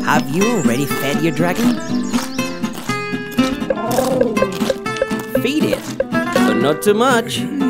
Have you already fed your dragon? Feed it, but not too much.